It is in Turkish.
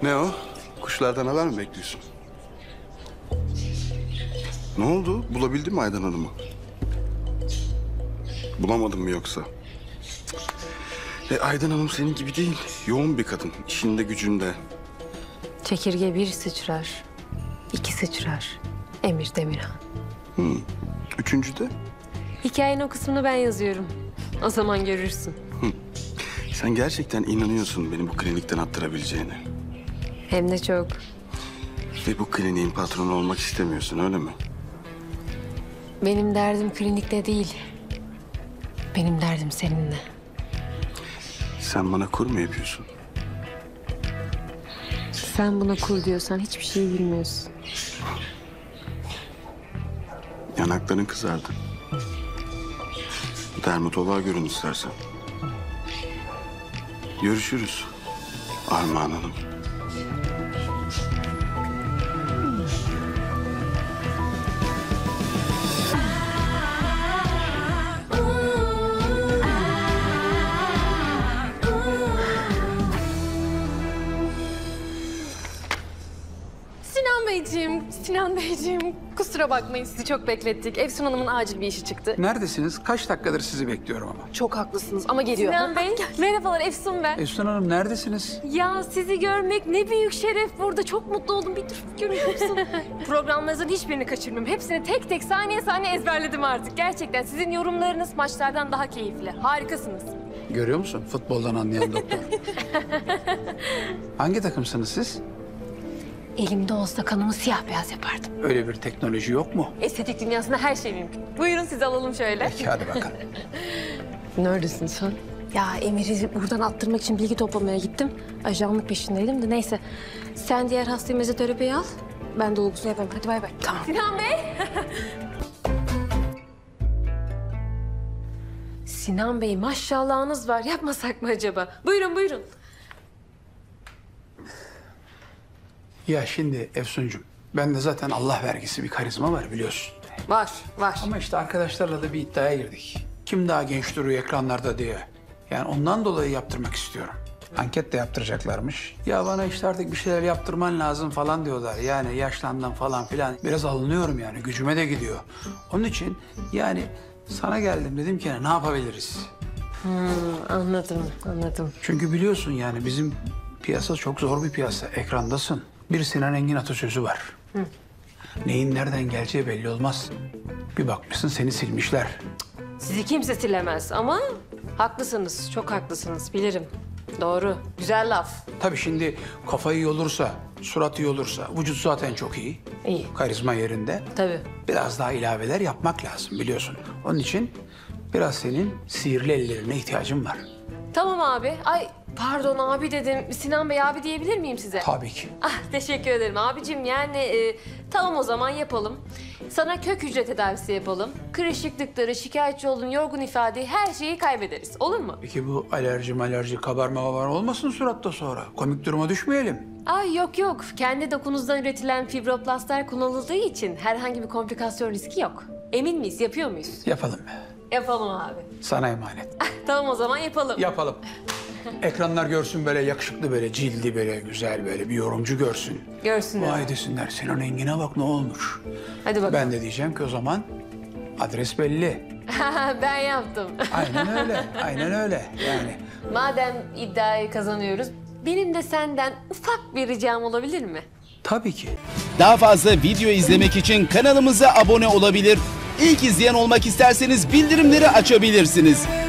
Ne o? Kuşlardan haber mi bekliyorsun? Ne oldu? Bulabildin mi Aydan Hanım'ı? Bulamadın mı yoksa? Aydan Hanım senin gibi değil. Yoğun bir kadın. İşinde gücünde. Çekirge bir sıçrar, iki sıçrar. Emir Demirhan. Üçüncü de? Hikayenin o kısmını ben yazıyorum. O zaman görürsün. Sen gerçekten inanıyorsun beni bu klinikten attırabileceğine. Hem de çok. Ve bu kliniğin patronu olmak istemiyorsun, öyle mi? Benim derdim klinikte değil. Benim derdim seninle. Sen bana kur mu yapıyorsun? Sen buna kur diyorsan hiçbir şey bilmiyorsun. Yanakların kızardı. Dermatoloğa görün istersen. Görüşürüz Armağan Hanım. Sinan Beyciğim, kusura bakmayın sizi çok beklettik. Efsun Hanım'ın acil bir işi çıktı. Neredesiniz? Kaç dakikadır sizi bekliyorum ama. Çok haklısınız ama geliyor. Sinan Bey, merhabalar Efsun ben. Efsun Hanım neredesiniz? Ya sizi görmek ne büyük şeref burada. Çok mutlu oldum. Bir dur görüyor musun? Programlarınızın hiçbirini kaçırmıyorum. Hepsini tek tek saniye saniye ezberledim artık. Gerçekten sizin yorumlarınız maçlardan daha keyifli. Harikasınız. Görüyor musun? Futboldan anlayan doktor. Hangi takımsınız siz? Elimde olsa kanımı siyah beyaz yapardım. Öyle bir teknoloji yok mu? Estetik dünyasında her şey mümkün. Buyurun sizi alalım şöyle. Peki hadi bakalım. Neredesin sen? Ya Emir'i buradan attırmak için bilgi toplamaya gittim. Ajanlık peşindeydim de neyse. Sen diğer hastayı mezoterapiye al. Ben dolgusunu yaparım. Hadi bay bay. Tamam. Sinan Bey. Sinan Bey maşallahınız var. Yapmasak mı acaba? Buyurun buyurun. Ya şimdi Efsuncuğum, bende zaten Allah vergisi bir karizma var biliyorsun. Var var. Ama işte arkadaşlarla da bir iddiaya girdik. Kim daha genç duruyor ekranlarda diye. Yani ondan dolayı yaptırmak istiyorum. Anket de yaptıracaklarmış. Ya bana işte artık bir şeyler yaptırman lazım falan diyorlar. Yani yaşlandım falan filan. Biraz alınıyorum yani. Gücüme de gidiyor. Onun için yani sana geldim dedim ki ne yapabiliriz? Anladım anladım. Çünkü biliyorsun yani bizim piyasa çok zor bir piyasa. Ekrandasın. Bir Sinan Engin atasözü var. Neyin nereden geleceği belli olmaz. Bir bakmışsın seni silmişler. Sizi kimse silemez ama haklısınız. Çok haklısınız. Bilirim. Doğru. Güzel laf. Tabii şimdi kafa iyi olursa, surat iyi olursa, vücut zaten çok iyi. İyi. Karizma yerinde. Tabii. Biraz daha ilaveler yapmak lazım biliyorsun. Onun için biraz senin sihirli ellerine ihtiyacım var. Tamam abi. Ay pardon abi dedim. Sinan Bey abi diyebilir miyim size? Tabii ki. Ah teşekkür ederim abicim yani tamam o zaman yapalım. Sana kök hücre tedavisi yapalım. Kırışıklıkları, şikayetçi olduğun yorgun ifadeyi her şeyi kaybederiz. Olur mu? Peki bu alerji, kabarma olmasın suratta sonra? Komik duruma düşmeyelim. Ay yok yok. Kendi dokunuzdan üretilen fibroplastlar kullanıldığı için herhangi bir komplikasyon riski yok. Emin miyiz? Yapıyor muyuz? Yapalım. Yapalım abi. Sana emanet. Tamam o zaman yapalım. Yapalım. Ekranlar görsün böyle yakışıklı böyle cildi böyle güzel böyle bir yorumcu görsün. Görsünler. Vay desinler Sinan Engin'e bak ne olmuş. Hadi bakalım. Ben de diyeceğim ki o zaman adres belli. Ben yaptım. Aynen öyle, aynen öyle yani. Madem iddiayı kazanıyoruz, benim de senden ufak bir ricam olabilir mi? Tabii ki. Daha fazla video izlemek için kanalımıza abone olabilir. İlk izleyen olmak isterseniz bildirimleri açabilirsiniz.